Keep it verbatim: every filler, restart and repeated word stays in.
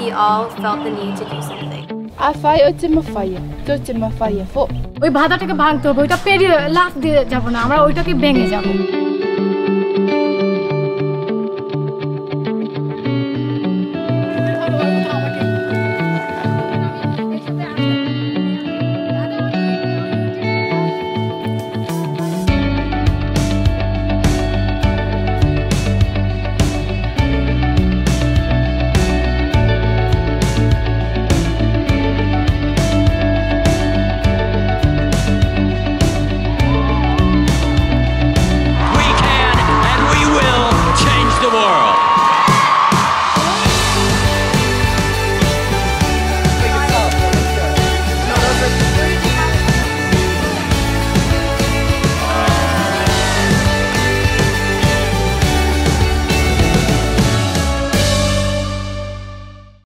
we all felt the need to do something. Afai ote mafaya, tote mafaya fo. ওই বাধাটাকে ভাঙতে হবে, ওইটা পেরিয়ে লাফ দিয়ে যাবো না, আমরা ওইটাকে ভেঙে যাবো।